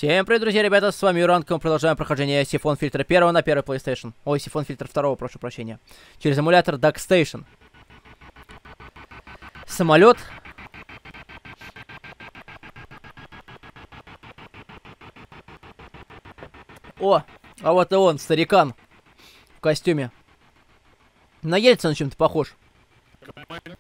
Всем привет, друзья, ребята, с вами Юранка, мы продолжаем прохождение Сифон Фильтра 1 на первый PlayStation. Ой, Сифон Фильтр 2, прошу прощения. Через эмулятор DuckStation. Самолет. О, а вот и он, старикан. В костюме. На Ельцина чем-то похож. Командир,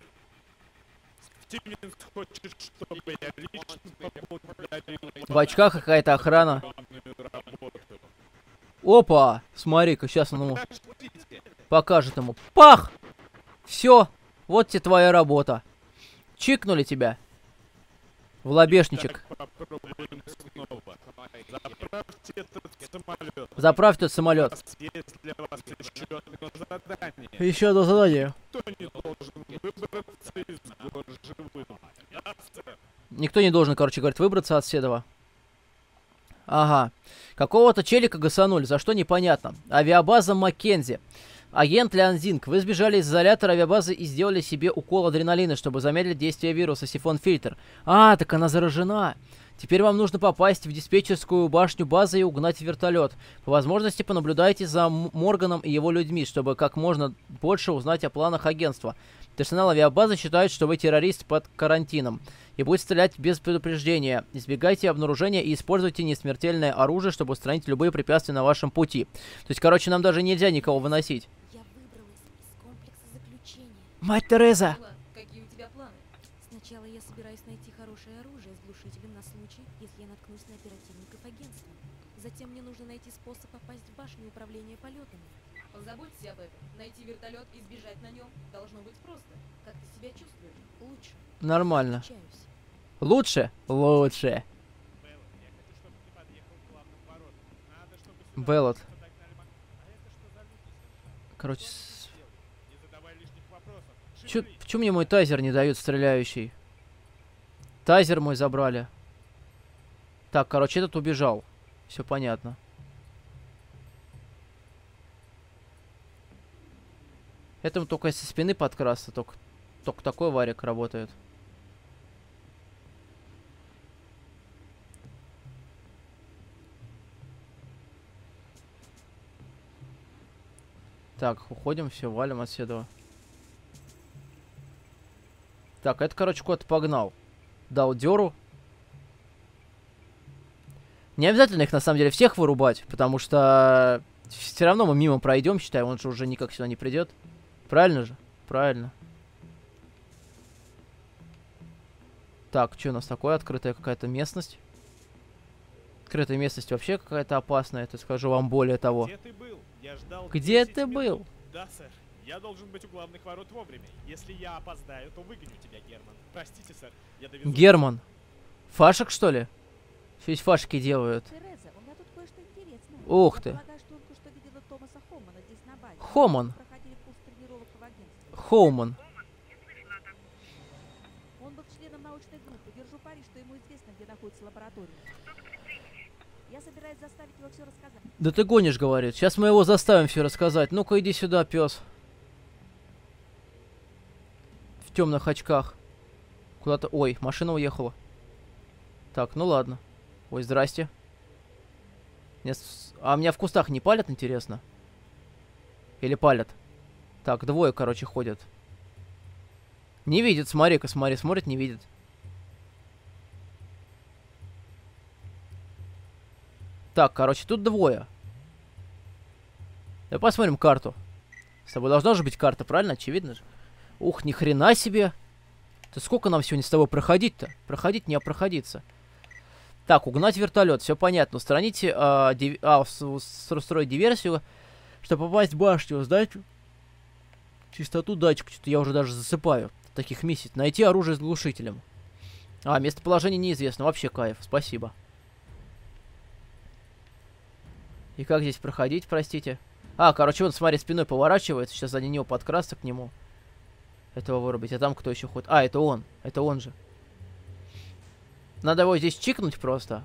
Стивенс хочет, чтобы я лично поблагодарил В очках какая-то охрана. главную работу. Опа, смотри-ка, сейчас он ему Подождите, покажет ему. Пах! Все, вот тебе твоя работа. Чикнули тебя. В лобешничек. так попробуем снова. Заправьте этот самолет. Заправь тот У самолет. нас есть для вас еще одно задание. Еще одно задание. Кто не должен выбраться из города живым? Я, сэр. Никто не должен, короче, говорит, выбраться от Седова. Ага. Какого-то челика гасанули, за что непонятно. Авиабаза Маккензи. Агент Лянзинг, вы сбежали из изолятора авиабазы и сделали себе укол адреналина, чтобы замедлить действие вируса Сифон Фильтр. А, так она заражена. Теперь вам нужно попасть в диспетчерскую башню базы и угнать вертолет. По возможности понаблюдайте за Морганом и его людьми, чтобы как можно больше узнать о планах агентства. Персонал авиабазы считает, что вы террорист под карантином и будет стрелять без предупреждения. Избегайте обнаружения и используйте несмертельное оружие, чтобы устранить любые препятствия на вашем пути. То есть, короче, нам даже нельзя никого выносить. Я выбралась из комплекса заключения. Мать Тереза! Какие у тебя планы? Сначала я собираюсь найти хорошее оружие с глушителем на случай, если я наткнусь на оперативников агентства. Затем мне нужно найти способ попасть в башню управления полетами. Позаботься об этом. Найти вертолет и сбежать на нем должно быть просто. Как ты себя чувствуешь? Лучше. Нормально. Встречаюсь. Лучше? Лучше. Белла, я хочу, чтобы ты подъехал к главным воротам. Надо, чтобы сюда Беллот. подогнали А это что за люди совершенно? Короче, Что они тут делают? Не задавай лишних вопросов. чё, Шевелись. почему мне мой тазер не дают стреляющий? Тазер мой забрали. Так, короче, этот убежал. Все понятно. Этому только если со спины подкрасться, только такой варик работает. Так, уходим, все, валим отсюда. Так, это, короче, куда-то погнал. Дал дёру. Не обязательно их, на самом деле, всех вырубать, потому что все равно мы мимо пройдем, считай, он же уже никак сюда не придет. Правильно же? Правильно. Так, что у нас такое? Открытая какая-то местность. Открытая местность вообще какая-то опасная, это скажу вам более того. Где ты был? Я ждал Где 10 ты минут. был? Да, сэр. Я должен быть у главных ворот вовремя. Если я опоздаю, то выгоню тебя, Герман. Простите, сэр. Я довезу. Герман. Фашек, что ли? Здесь фашки делают. Тереза, у меня тут кое-что интересное. Ух Я ты. полагаю, что только что видела Томаса Хомана здесь на базе. Хоман. Проходили курс тренировок в агентстве. Хоуман. Он был членом научной группы. Держу пари, что ему известно, где находится лаборатория. Я собираюсь заставить его все рассказать. Да ты гонишь, говорит. Сейчас мы его заставим все рассказать. Ну-ка, иди сюда, пес. В темных очках. Куда-то... Ой, машина уехала. Так, ну ладно. Ой, здрасте. А меня в кустах не палят, интересно? Или палят? Так, двое, короче, ходят. Не видит, смотри-ка, смотри, смотрит, не видит. Так, короче, тут двое. Давай посмотрим карту. С тобой должна же быть карта, правильно? Очевидно же. Ух, ни хрена себе. Да сколько нам сегодня с тобой проходить-то? Проходить, не проходиться. Так, угнать вертолет, все понятно. Устраните, устроить диверсию, чтобы попасть в башню, сдать чистоту датчика. Что-то я уже даже засыпаю. Таких миссий. Найти оружие с глушителем. Местоположение неизвестно. Вообще кайф, спасибо. И как здесь проходить, простите? Короче, он, смотри, спиной поворачивается. Сейчас сзади него подкрасться к нему. Этого вырубить. А там кто еще ходит? Это он. Это он же. Надо его здесь чикнуть просто.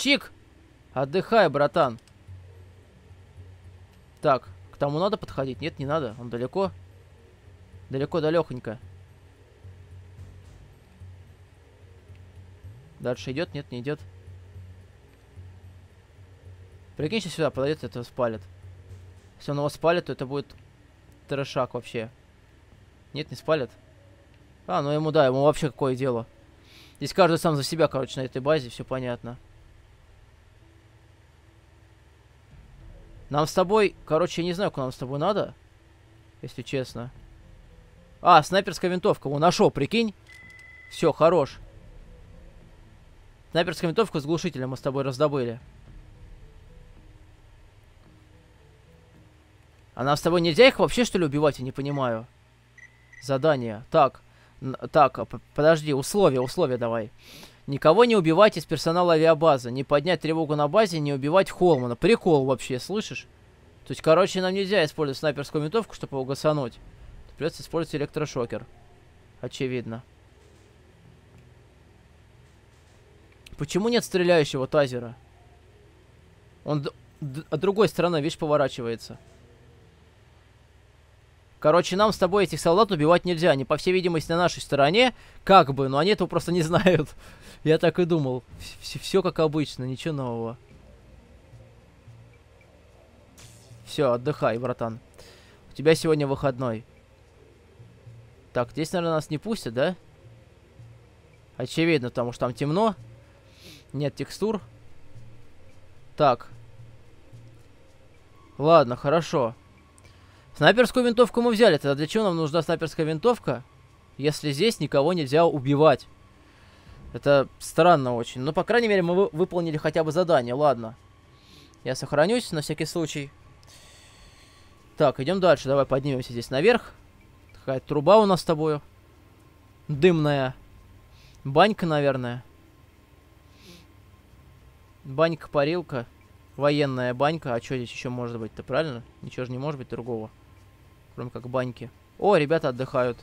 Чик! Отдыхай, братан. Так, к тому надо подходить? Нет, не надо. Он далеко. Далеко-далехонько. Дальше идет? Нет, не идет. Прикинь, сейчас сюда подойдет, это спалит. Если он его спалит, то это будет трешак вообще. Нет, не спалит. А, ну ему, да, ему вообще какое дело. Здесь каждый сам за себя, короче, на этой базе, все понятно. Нам с тобой, короче, я не знаю, куда нам с тобой надо. Если честно. А, снайперская винтовка. Его нашел, прикинь. Все, хорош. Снайперская винтовка с глушителем мы с тобой раздобыли. А нам с тобой нельзя их вообще, что ли, убивать? Я не понимаю. Задание. Так, подожди, условия давай. Никого не убивать из персонала авиабазы. Не поднять тревогу на базе, не убивать Холмана. Прикол вообще, слышишь? То есть, короче, нам нельзя использовать снайперскую винтовку, чтобы его гасануть. Придется использовать электрошокер. Очевидно. Почему нет стреляющего тазера? Он от другой стороны, видишь, поворачивается. Короче, нам с тобой этих солдат убивать нельзя. Они, по всей видимости, на нашей стороне. Как бы, но они этого просто не знают. Я так и думал. Все как обычно, ничего нового. Все, отдыхай, братан. У тебя сегодня выходной. Так, здесь, наверное, нас не пустят, да? Очевидно, потому что там темно. Нет текстур. Так. Ладно, хорошо. Снайперскую винтовку мы взяли. Тогда для чего нам нужна снайперская винтовка, если здесь никого нельзя убивать? Это странно очень. Но, по крайней мере, мы выполнили хотя бы задание. Ладно. Я сохранюсь на всякий случай. Так, идем дальше. Давай поднимемся здесь наверх. Какая-то труба у нас с тобой. Дымная. Банька, наверное. Банька-парилка. Военная банька. А что здесь еще может быть-то, правильно? Ничего же не может быть другого. Кроме как баньки. О, ребята отдыхают.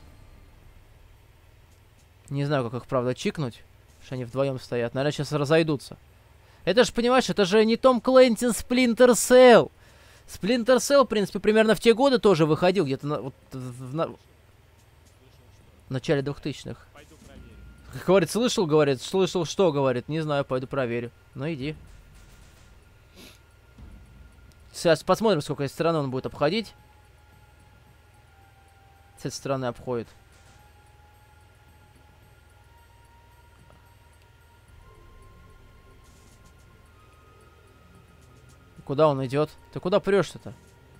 Не знаю, как их, правда, чикнуть. Что они вдвоем стоят. Наверное, сейчас разойдутся. Это же, понимаешь, это же не Том Клэнси Splinter Cell. Splinter Cell, в принципе, примерно в те годы тоже выходил. Где-то в начале 2000-х. Говорит, слышал, что, говорит. Не знаю, пойду проверю. Ну, иди. Сейчас посмотрим, сколько этой стороны он будет обходить. С этой стороны обходит. Куда он идет? Ты куда прешь-то?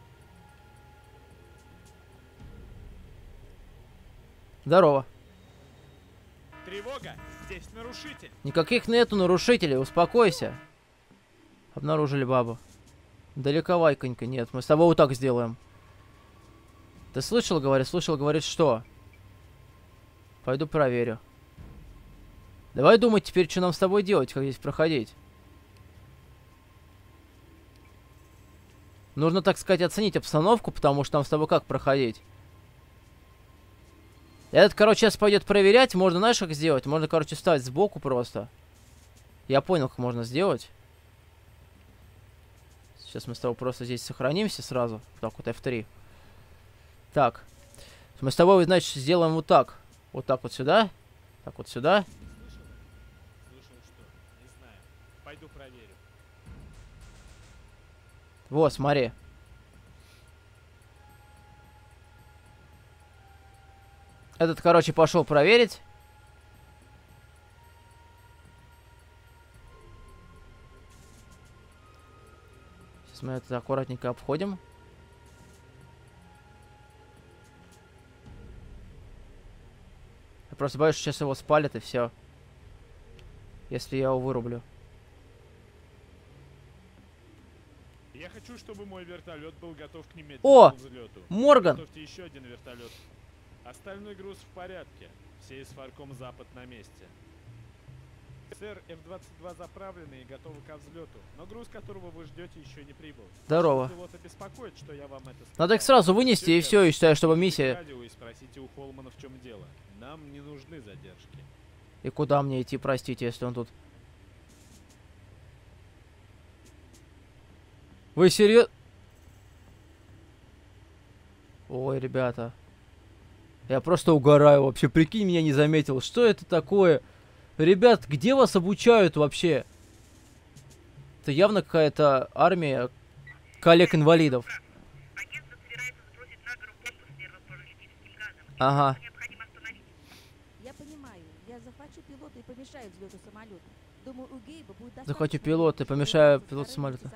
Здорово. Тревога! Здесь нарушитель! Никаких нету нарушителей, успокойся. Обнаружили бабу. Далековайконько, нет, мы с тобой вот так сделаем. Ты слышал, говорит? Слышал, говорит, что? Пойду проверю. Давай думать теперь, что нам с тобой делать, как здесь проходить. Нужно, так сказать, оценить обстановку, потому что нам с тобой как проходить? Этот, короче, сейчас пойдет проверять. Можно, знаешь, как сделать? Можно, короче, встать сбоку просто. Я понял, как можно сделать. Сейчас мы с тобой просто здесь сохранимся сразу. Так, вот F3. Так. Мы с тобой, значит, сделаем вот так. Вот так вот сюда. Так вот сюда. Слышал что? Не знаю. Пойду проверю. Вот, смотри. Этот, короче, пошел проверить. Сейчас мы это аккуратненько обходим. Я просто боюсь, что сейчас его спалят и все. Если я его вырублю. Я хочу, чтобы мой вертолет был готов к немедленному взлету. Морган! Готовьте еще один вертолет. Остальной груз в порядке. Все из Фарком Запад на месте. Сэр, F-22 заправлены и готовы ко взлету, но груз, которого вы ждете, еще не прибыл. Здорово. Пилота беспокоит, что я вам это сказал. Надо их сразу вынести и все, и считаю, чтобы миссия... Радио и спросите у Холмана, в чем дело. Нам не нужны задержки. И куда мне идти, простите, если он тут... Вы серьезно? Ой, ребята. Я просто угораю вообще. Прикинь, меня не заметил. Что это такое? Ребят, где вас обучают вообще? Это явно какая-то армия коллег-инвалидов. Ага. Я понимаю. Я захвачу пилота и помешаю взлету самолета. Думаю, у Гейба будет достаточно... Захвачу пилота и помешаю пилоту самолета.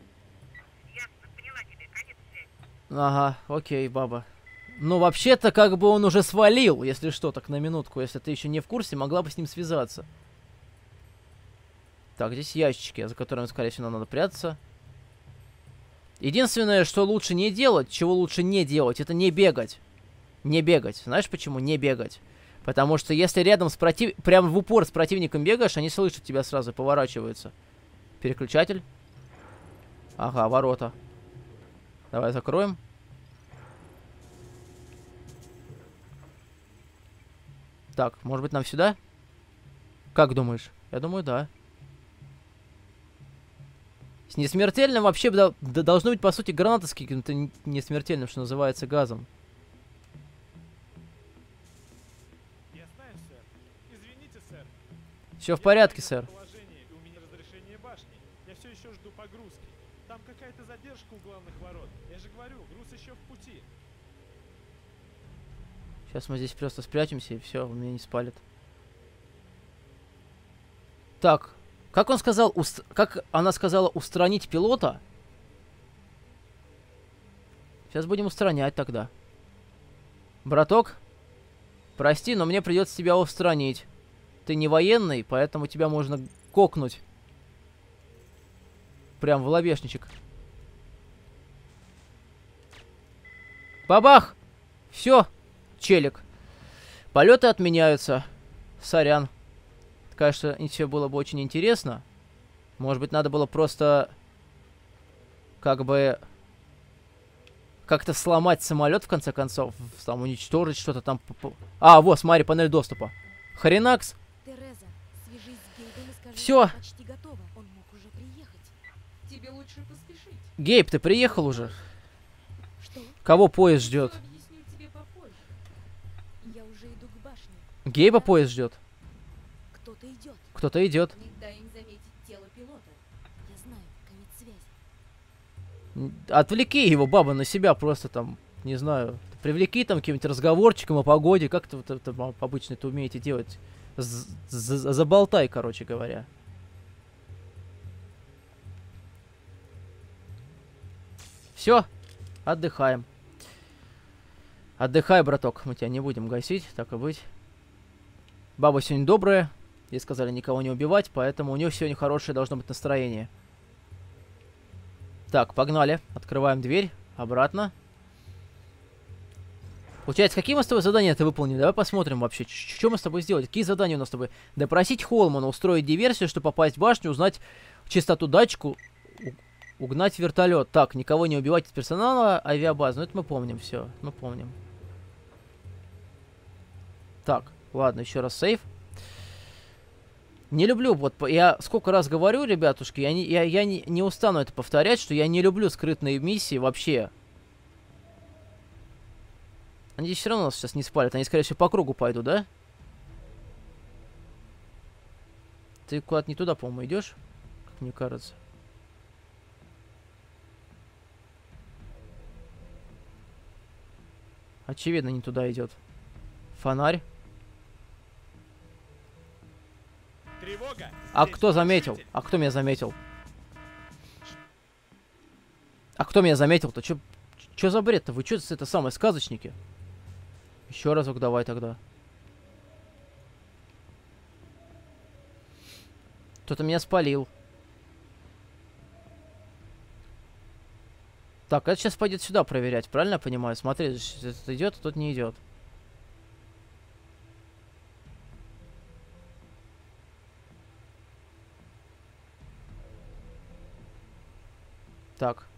Ага, окей, баба. Ну, вообще-то, как бы он уже свалил, если что, так на минутку. Если ты еще не в курсе, могла бы с ним связаться. Так, здесь ящички, за которыми, скорее всего, надо прятаться. Единственное, что лучше не делать, чего лучше не делать, это не бегать. Не бегать. Знаешь почему? Не бегать. Потому что если рядом с прям в упор с противником бегаешь, они слышат тебя сразу и поворачиваются. Переключатель. Ага, ворота. Давай закроем. Так, может быть нам сюда? Как думаешь? Я думаю, да. С несмертельным вообще должно быть, по сути, граната с каким-то несмертельным, что называется, газом. Я знаю, сэр. Извините, сэр. Все в порядке, сэр. У меня разрешение башни. Я все еще жду погрузки. Там какая-то задержка у главных ворот. Я же говорю, груз еще в пути. Сейчас мы здесь просто спрячемся, и все, он меня не спалит. Так, как он сказал, как она сказала, устранить пилота? Сейчас будем устранять тогда. Браток, прости, но мне придется тебя устранить. Ты не военный, поэтому тебя можно кокнуть. Прям в лобешничек. Бабах! Все, челик. Полеты отменяются. Сорян. Конечно, все было бы очень интересно. Может быть, надо было просто... Как бы... Как-то сломать самолет, в конце концов. Там уничтожить что-то там. А, вот, смотри, панель доступа. Хренакс. Тереза, свяжись с Гейбом и скажи, Всё. что почти готово. Он мог уже приехать. Тебе лучше поспешить. Гейб, ты приехал уже? Что? Кого поезд ждет? Всё объясню тебе попозже. Я уже иду к башне. Гейба поезд ждет. Кто-то идет. Кто-то идет. Не дай им заметить тело пилота. Я знаю, конец связи. Отвлеки его, баба, на себя просто там, не знаю. Привлеки там каким-нибудь разговорчиком о погоде. Как-то вот это обычно это умеете делать. Заболтай, короче говоря. Все, отдыхаем. Отдыхай, браток. Мы тебя не будем гасить, так и быть. Баба сегодня добрая. Ей сказали никого не убивать, поэтому у нее сегодня хорошее должно быть настроение. Так, погнали. Открываем дверь. Обратно. Получается, какие мы с тобой задания ты выполнили? Давай посмотрим вообще, что мы с тобой сделали. Какие задания у нас с тобой? Допросить Холмана, устроить диверсию, чтобы попасть в башню, узнать частоту датчику, угнать вертолет. Так, никого не убивать из персонала авиабазы. Ну, это мы помним, все. Мы помним. Так, ладно, еще раз сейв. Не люблю, вот, я сколько раз говорю, ребятушки, я не устану это повторять, что я не люблю скрытные миссии вообще. Они здесь все равно нас сейчас не спалят, они, скорее всего, по кругу пойдут, да? Ты куда-то не туда, по-моему, идешь, как мне кажется. Очевидно, не туда идет. Фонарь. Тревога! А Здесь кто заметил? нарушитель. А кто меня заметил? А кто меня заметил-то? Чё за бред-то? Вы чё это самое, сказочники? Еще разок давай тогда. Кто-то меня спалил. Так, это сейчас пойдет сюда проверять, правильно я понимаю? Смотри, этот идет, а тот не идет. Так.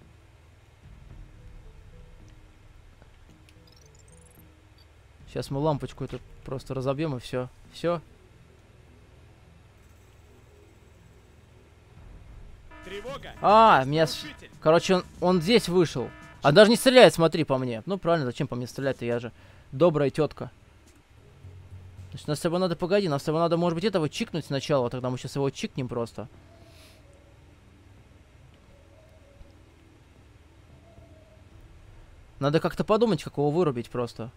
Сейчас мы лампочку эту просто разобьем и все. Все. Тревога! А, Здесь меня... нарушитель! Короче, он здесь вышел. А даже не стреляет, смотри по мне. Ну, правильно, зачем по мне стрелять-то? Я же добрая тетка. Значит, нам с тобой надо, погоди, нам с тобой надо, может быть, этого чикнуть сначала. Тогда мы сейчас его чикнем просто. Надо как-то подумать, как его вырубить просто.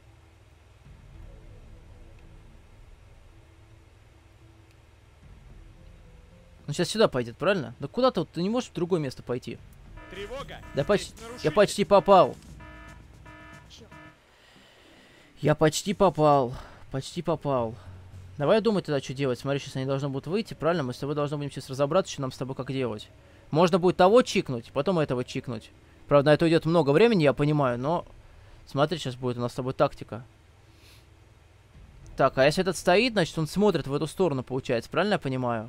Он сейчас сюда пойдет, правильно? Да куда-то вот, ты не можешь в другое место пойти. Тревога! Да Здесь почти... Я нарушитель! почти попал. Чёрт. Я почти попал. Почти попал. Давай думать тогда, что делать. Смотри, сейчас они должны будут выйти, правильно? Мы с тобой должны будем сейчас разобраться, что нам с тобой как делать. Можно будет того чикнуть, потом этого чикнуть. Правда, на это уйдет много времени, я понимаю, но... Смотри, сейчас будет у нас с тобой тактика. Так, а если этот стоит, значит он смотрит в эту сторону, получается. Правильно я понимаю?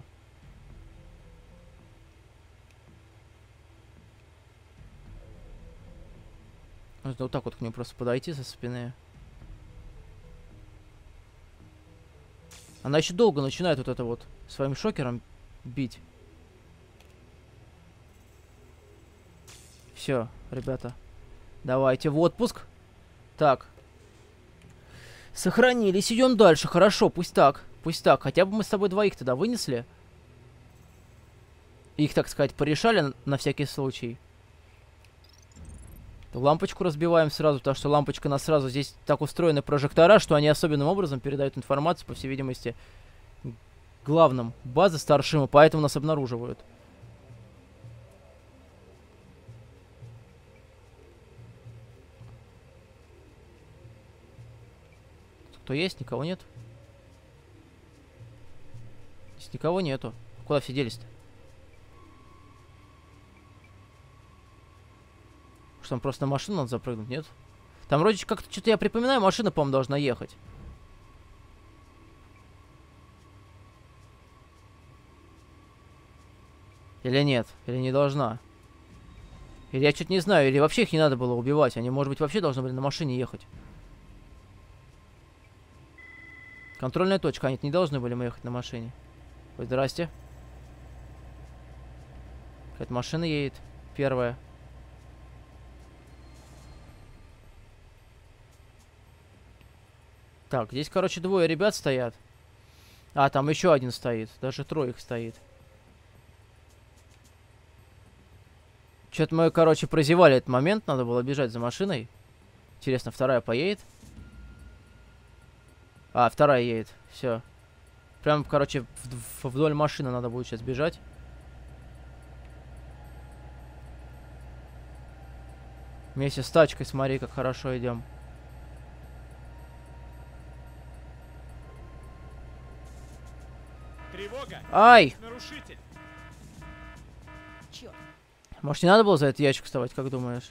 Нужно вот так вот к нему просто подойти со спины. Она еще долго начинает вот это вот своим шокером бить. Все, ребята. Давайте в отпуск. Так. Сохранились, идем дальше. Хорошо, пусть так. Пусть так. Хотя бы мы с тобой двоих тогда вынесли. Их, так сказать, порешали на всякий случай. Лампочку разбиваем сразу, потому что лампочка нас сразу... Здесь так устроены прожектора, что они особенным образом передают информацию, по всей видимости, главным базы старшима, поэтому нас обнаруживают. Кто есть? Никого нет? Здесь никого нету. Куда все делись-то? Что, там просто на машину надо запрыгнуть, нет? Там вроде как-то, что-то я припоминаю, машина, по-моему, должна ехать. Или нет? Или не должна? Или я что-то не знаю, или вообще их не надо было убивать. Они, может быть, вообще должны были на машине ехать. Контрольная точка. А нет, не должны были мы ехать на машине. Ой, здрасте. Какая-то машина едет. Первая. Так, здесь, короче, двое ребят стоят. А, там еще один стоит. Даже трое их стоит. Что-то мы, короче, прозевали этот момент. Надо было бежать за машиной. Интересно, вторая поедет? А, вторая едет. Все. Прям, короче, вдоль машины надо будет сейчас бежать. Вместе с тачкой, смотри, как хорошо идем. Тревога! Ай! Здесь нарушитель! Чёрт. Может, не надо было за этот ящик вставать, как думаешь?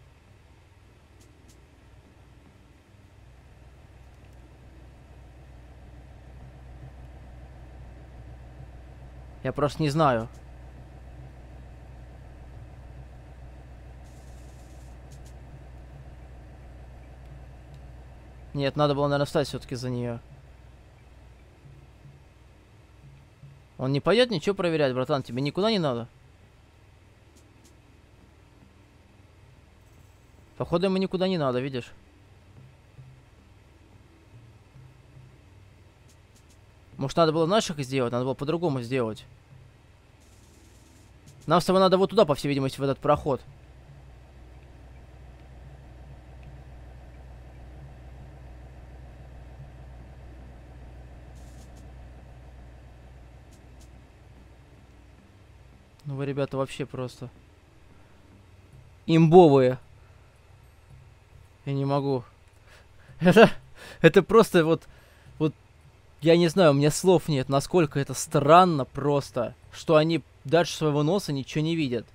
Я просто не знаю. Нет, надо было, наверное, встать все-таки за нее. Он не пойдет ничего проверять, братан, тебе никуда не надо. Походу ему никуда не надо, видишь? Может, надо было наших сделать, надо было по-другому сделать. Нам с тобой надо вот туда, по всей видимости, в этот проход. Ну вы, ребята, вообще просто имбовые. Я не могу. Это просто вот, я не знаю, у меня слов нет, насколько это странно просто, что они дальше своего носа ничего не видят.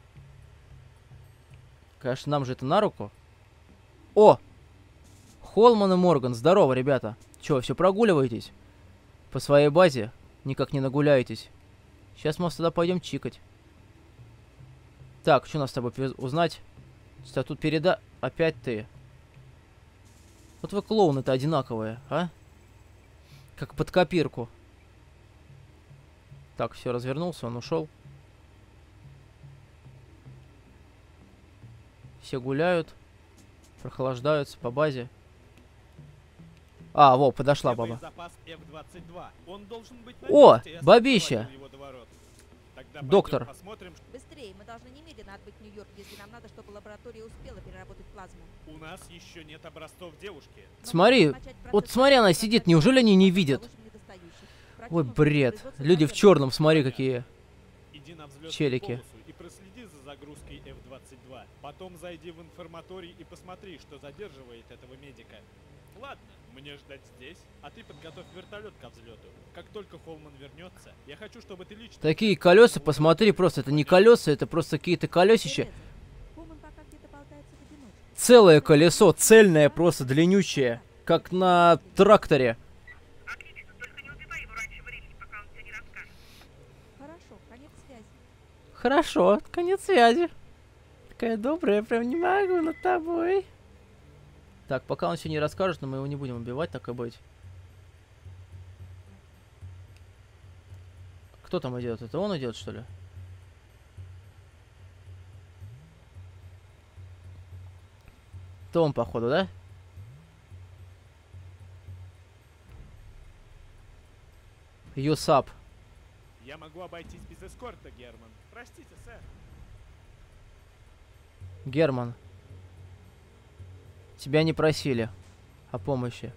Конечно, нам же это на руку. О! Холман и Морган, здорово, ребята. Чё, все прогуливаетесь? По своей базе? Никак не нагуляетесь. Сейчас мы сюда пойдем чикать. Так, что нас с тобой узнать? Что тут Опять ты. Вот вы клоуны-то одинаковые, а? Как под копирку. Так, все, развернулся, он ушел. Все гуляют. Прохлаждаются по базе. А, во, подошла Где баба. боезапас F-22? Он должен быть на О, месте, я сам бабища. проводил его до ворот. Тогда Доктор. пойдем посмотрим, Быстрее, мы должны немедленно отбыть в Нью-Йорк, если нам надо, чтобы лаборатория успела переработать плазму. у нас еще нет образцов девушки. Но Смотри, мы можем начать вот процесс смотри, она трансферации сидит, неужели они не плазмы, видят? получим недостающих. Ой, Противном бред. производство Люди в ракет черном, смотри, какие. Иди на взлетную Челики. полосу и проследи за загрузкой F-22. Потом зайди в информаторий и посмотри, что задерживает этого медика. Ладно, мне ждать здесь, а ты подготовь вертолет ко взлету. Как только Холман вернется, я хочу, чтобы ты лично... Такие колеса, посмотри, просто это не колеса, это просто какие-то колесища. Тереза, Пуман пока где-то болтается в одиночку. Целое колесо, цельное, просто длиннючее, как на тракторе. Хорошо, конец связи. Хорошо, конец связи. Такая добрая, прям не могу над тобой. Так, пока он все не расскажет, но мы его не будем убивать, так и быть. Кто там идет? Это он идет, что ли? Это он, походу, да? Юсап. Я могу обойтись без эскорта, Герман. Простите, сэр. Герман. Тебя не просили о помощи.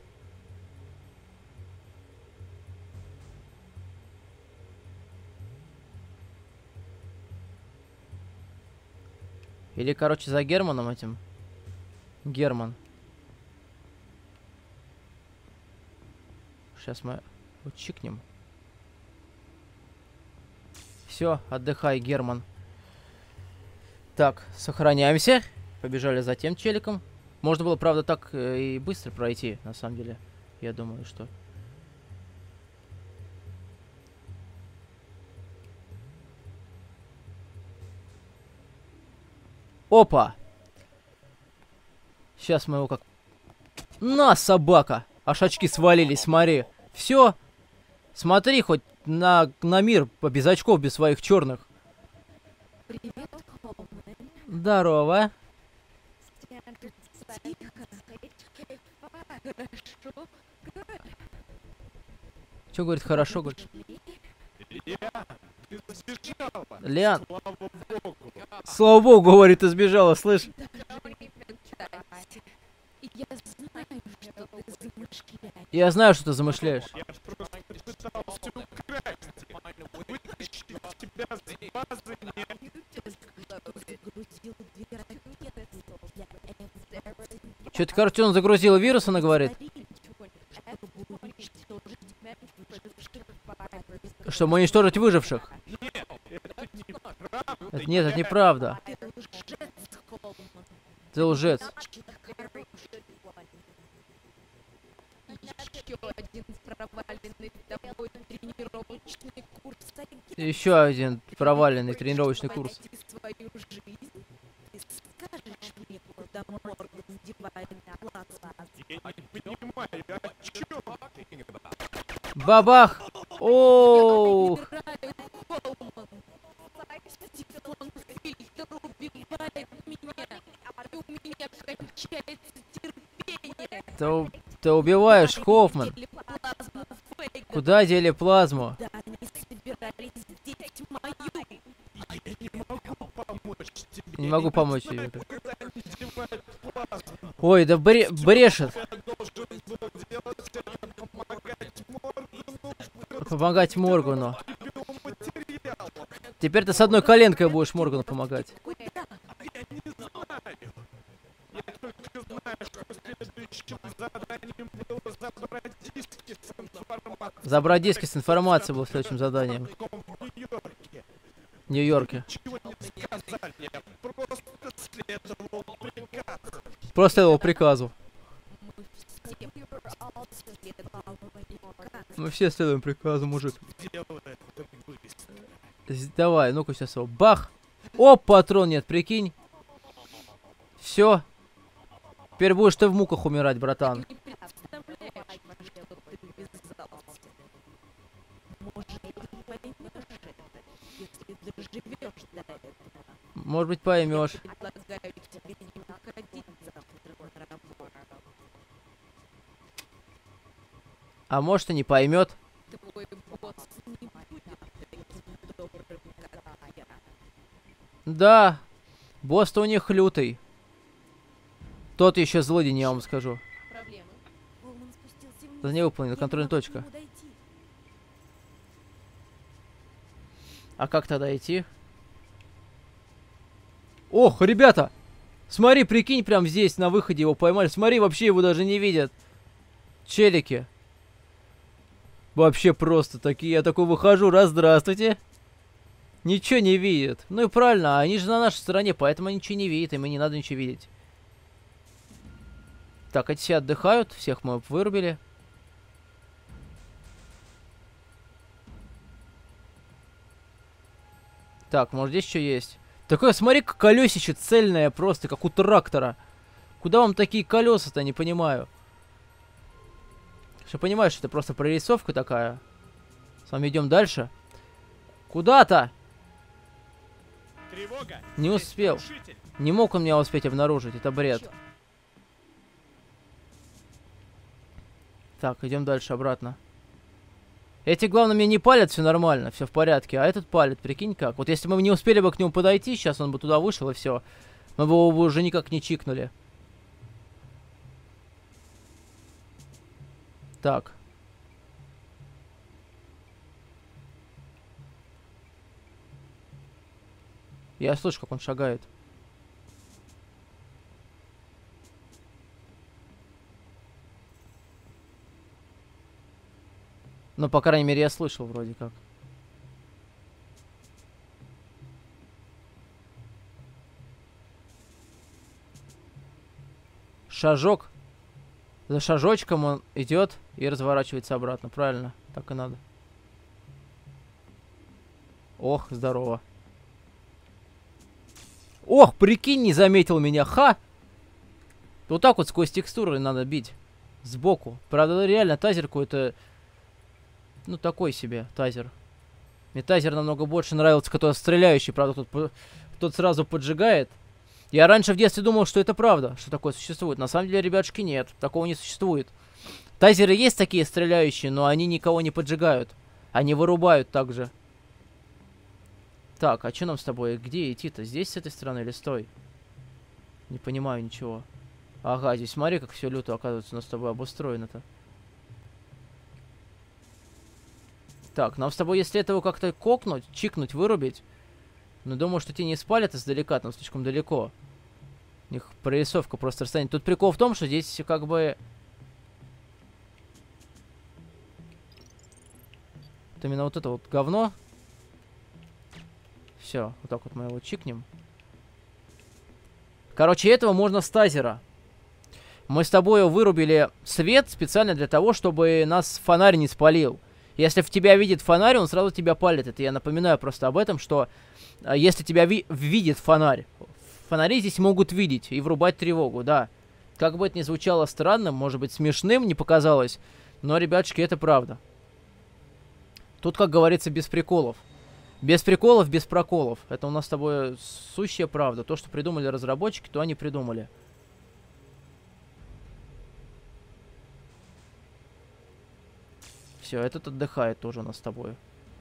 Или, короче, за Германом этим. Герман. Сейчас мы вот чикнем. Все, отдыхай, Герман. Так, сохраняемся. Побежали за тем челиком. Можно было, правда, так и быстро пройти, на самом деле. Я думаю, что... Опа! Сейчас мы его как... На, собака! Аж очки свалились, смотри. Все. Смотри хоть на мир без очков, без своих черных. Привет, Холман. Здорово. Хорошо. Че говорит хорошо, говорит? Ты сбежала. Лиан, Слава богу. слава богу, говорит, ты сбежала, слышь? Я знаю, что ты замышляешь. Я знаю, что ты замышляешь. Я просто пытался украсть. Вытащить тебя с базы нет. Загрузил две ракеты для F-22. Что-то, короче, он загрузил вирус, она говорит. Чтобы уничтожить выживших. Нет, это неправда. Ты лжец. Еще один проваленный тренировочный курс. Еще один проваленный тренировочный курс. Свою жизнь. Ты скажешь мне, куда Морган девает плазму? Я не понимаю, о чем ты? Бабах! О, Стеклон фильтр убивает меня. У меня кончается терпение. ты убиваешь, Хоффман. Или плазму фейк. Куда дели плазму? Да, они собирались здесь мою. Я не могу помочь тебе. Не могу помочь тебе. Куда они девают плазму? Ой, да брешет. Я должен был делать это, помогать Моргану. Помогать Моргану. Биоматериал. Теперь ты с одной коленкой будешь Моргану помогать. Я не знаю. Я только знаю, что следующим заданием было забрать диски с информацией. Забрать диски с информацией было следующим заданием. В Нью-Йорке. В Нью-Йорке. Ничего не сказали, я просто следовал приказу. Просто его приказу. Мы Мы все следуем приказу, мужик. Делаю это быстро. Давай, ну-ка сейчас его. Бах! О, патрон нет, прикинь. Все. Теперь будешь ты в муках умирать, братан. не представляешь, во что ты ввязался. Может, ты поймешь это, если доживешь до этого. Может быть, поймешь. Предлагаю тебе не А может и не поймет. Твой босс не будет таким добрым, как я. Да, босс-то у них лютый. Тот еще злодень, я вам скажу. Проблемы? Волман спустился вниз. Это не выполнена Я не контрольная могу к точка. нему дойти. А как тогда идти? Ох, ребята! Смотри, прикинь, прям здесь, на выходе его поймали. Смотри, вообще его даже не видят. Челики. Вообще просто такие. Я такой выхожу, раз, здравствуйте. Ничего не видят. Ну и правильно, они же на нашей стороне, поэтому они ничего не видят, им и не надо ничего видеть. Так, эти все отдыхают, всех мы вырубили. Так, может здесь что есть? Такое, смотри, как колесище цельное просто, как у трактора. Куда вам такие колеса-то, не понимаю. Что понимаешь, что это просто прорисовка такая. С вами идем дальше. Куда-то! Тревога! Не Здесь успел. нарушитель. Не мог он меня успеть обнаружить, это бред. Чёрт. Так, идем дальше, обратно. Эти, главное, мне не палят, все нормально, все в порядке. А этот палит, прикинь как. Вот если мы не успели бы к нему подойти, сейчас он бы туда вышел и все. Мы бы его уже никак не чикнули. Так. Я слышу, как он шагает. Ну, по крайней мере, я слышал вроде как. Шажок. За шажочком он идет и разворачивается обратно. Правильно, так и надо. Ох, здорово. Ох, прикинь, не заметил меня. Ха! Вот так вот сквозь текстуры надо бить. Сбоку. Правда, реально тазер какой-то... Ну, такой себе тазер. Мне тазер намного больше нравился, который стреляющий. Правда, тот сразу поджигает. Я раньше в детстве думал, что это правда, что такое существует. На самом деле, ребятушки, нет. Такого не существует. Тазеры есть такие стреляющие, но они никого не поджигают. Они вырубают также. Так, а что нам с тобой? Где идти-то? Здесь, с этой стороны или стой? Не понимаю ничего. Ага, здесь смотри, как все люто, оказывается, у нас с тобой обустроено-то. Так, нам с тобой, если этого как-то кокнуть, чикнуть, вырубить. Но думаю, что тебе не спалят издалека, там слишком далеко. У них прорисовка просто расстояние. Тут прикол в том, что здесь как бы... Вот именно вот это вот говно. Все, вот так вот мы его чикнем. Короче, этого можно с тазера. Мы с тобой вырубили свет специально для того, чтобы нас фонарь не спалил. Если в тебя видит фонарь, он сразу тебя палит. Это я напоминаю просто об этом, что если тебя видит фонарь, фонари здесь могут видеть и врубать тревогу, да. Как бы это ни звучало странным, может быть смешным, не показалось, но, ребятушки, это правда. Тут, как говорится, без приколов. Без приколов, без проколов. Это у нас с тобой сущая правда. То, что придумали разработчики, то они придумали. Все, этот отдыхает тоже у нас с тобой.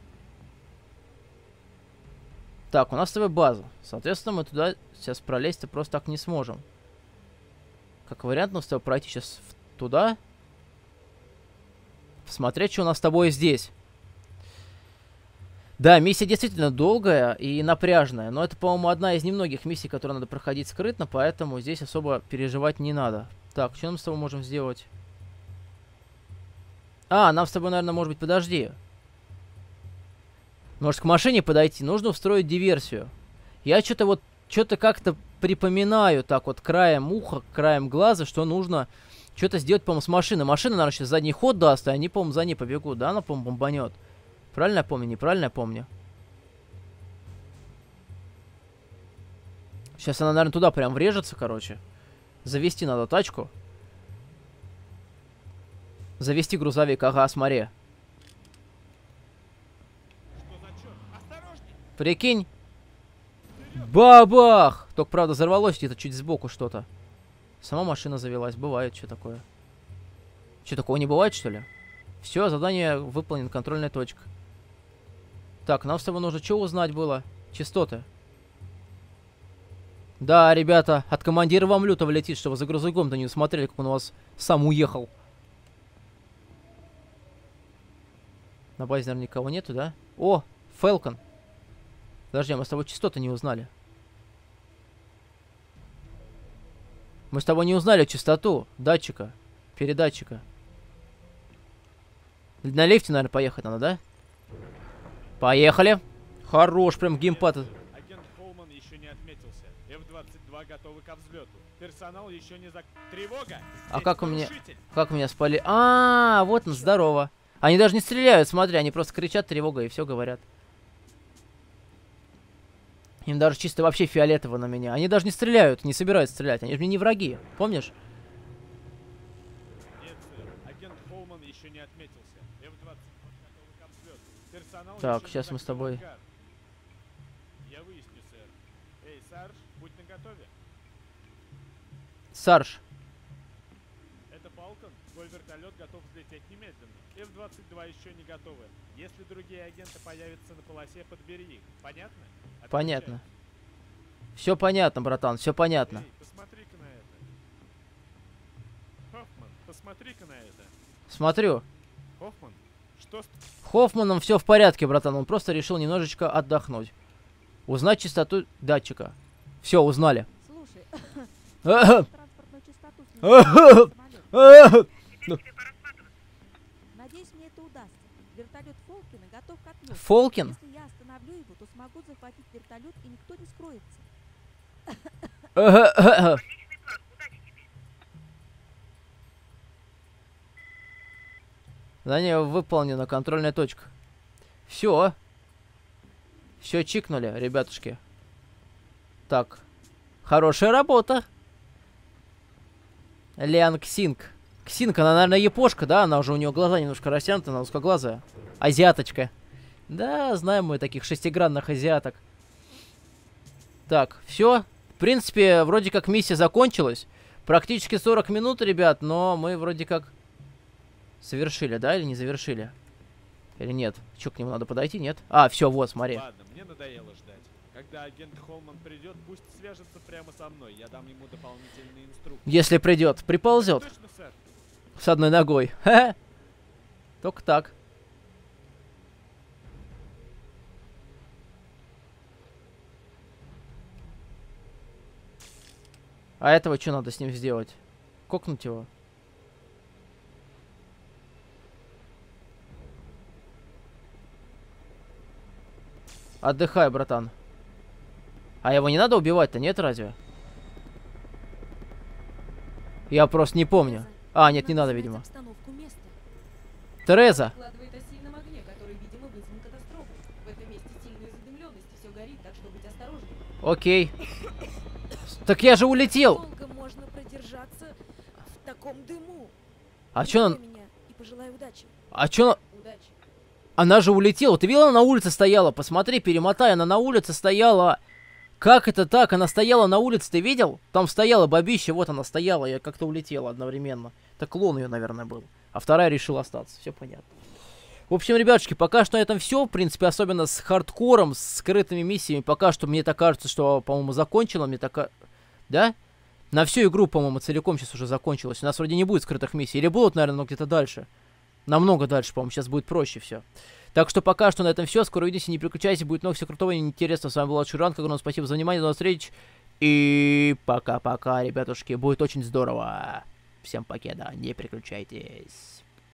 Так, у нас с тобой база. Соответственно, мы туда сейчас пролезть-то просто так не сможем. Как вариант, нам с тобой пройти сейчас туда. Посмотреть, что у нас с тобой здесь. Да, миссия действительно долгая и напряжная. Но это, по-моему, одна из немногих миссий, которые надо проходить скрытно. Поэтому здесь особо переживать не надо. Так, что мы с тобой можем сделать? А, нам с тобой, наверное, может быть, подожди. Может, к машине подойти? Нужно устроить диверсию. Я что-то вот, что-то как-то припоминаю так вот краем уха, краем глаза, что нужно что-то сделать, по-моему, с машиной. Машина, наверное, сейчас задний ход даст, и они, по-моему, за ней побегут. Да, она, по-моему, бомбанет. Правильно я помню? Неправильно я помню? Сейчас она, наверное, туда прям врежется, короче. Завести надо тачку. Завести грузовик, ага, смотри. Что за черт? Осторожней! Прикинь. Бабах! Только, правда, взорвалось где-то чуть сбоку что-то. Сама машина завелась. Бывает, что такое. Что, такого не бывает, что ли? Все, задание выполнено, контрольная точка. Так, нам с тобой нужно что узнать было? Частоты. Да, ребята, от командира вам лютого летит, чтобы за грузовиком-то не смотрели, как он у вас сам уехал. На базе, наверное, никого нету, да? О, Фелкон. Подожди, мы с тобой частоты не узнали. Мы с тобой не узнали частоту датчика, передатчика. На лифте, наверное, поехать надо, да? Поехали. Хорош, прям геймпад. Агент Холман еще не отметился. F-22 готовы ко взлету. Персонал еще не Тревога! А Здесь как у меня... нарушитель! Как меня спали? А, вот он, здорово. Они даже не стреляют, смотри, они просто кричат тревога и все говорят. Им даже чисто вообще фиолетово на меня. Они даже не стреляют, не собираются стрелять. Они же мне не враги, помнишь? Нет, сэр. Агент Холман еще не отметился. F-22 готовы ко взлету. Персонал Так, еще не сейчас мы с тобой... закрыл ангар. Я выясню, сэр. Эй, Сарж, будь наготове. Сарж. Это Фалкон. Твой вертолет готов взлететь немедленно. F-22 еще не готовы. Если другие агенты появятся на полосе, подбери их. Понятно? Отвечай. Понятно. Все понятно, братан, все понятно. Эй, посмотри-ка на это. Хоффман, посмотри-ка на это. Смотрю. Хоффман, что с... Хоффманом все в порядке, братан. Он просто решил немножечко отдохнуть. Узнать частоту датчика. Все, узнали. Слушай, Ага. транспортную частоту Ага. самолет. Надеюсь, мне это удастся. Вертолет Фолкина готов к отлету. Фолкин? Если я остановлю его, то смогу захватить вертолет, и никто не скроется. Ага. Задание выполнено, контрольная точка. Все. Все чикнули, ребятушки. Так. Хорошая работа. Лян Ксинг. Ксинг, она, наверное, япошка, да? Она уже, у нее глаза немножко растянуты, она узкоглазая. Азиаточка. Да, знаем мы таких шестигранных азиаток. Так, все. В принципе, вроде как миссия закончилась. Практически 40 минут, ребят, но мы вроде как совершили, да, или не завершили? Или нет? Че, к нему надо подойти, нет? А, все, вот, смотри. Ладно, мне надоело ждать. Когда агент Холман придет, пусть свяжется прямо со мной. Я дам ему дополнительные инструкции. Если придет, приползет Точно, сэр? с одной ногой. Ха-ха. Только так. А этого что надо с ним сделать? Кокнуть его? Отдыхай, братан. А его не надо убивать-то, нет, разве? Я просто не помню. А, нет, не надо, знать видимо. обстановку места. Тереза. Докладывает о сильном огне, который, видимо, вызван катастрофой. В этом месте сильная задымленность, и все горит, так что будь осторожнее. Окей. Так я же улетел. Долго можно продержаться в таком дыму. А чё она... Меня и пожелай удачи. А чё она... Удачи. Она же улетела. Ты видела, она на улице стояла? Посмотри, перемотай, она на улице стояла. Как это так? Она стояла на улице, ты видел? Там стояла бабища, вот она стояла, я как-то улетела одновременно. Это клон ее, наверное, был. А вторая решила остаться, все понятно. В общем, ребятушки, пока что на этом все. В принципе, особенно с хардкором, с скрытыми миссиями. Пока что мне так кажется, что, по-моему, закончила. Мне так... Да? На всю игру, по-моему, целиком сейчас уже закончилось. У нас вроде не будет скрытых миссий. Или будут, наверное, но где-то дальше. Намного дальше, по-моему, сейчас будет проще все. Так что пока что на этом все. Скоро увидимся, не переключайтесь, будет много всего крутого и интересного. С вами был Шуран. Огромное спасибо за внимание, до новых встреч. И пока-пока, ребятушки. Будет очень здорово. Всем покеда, не переключайтесь.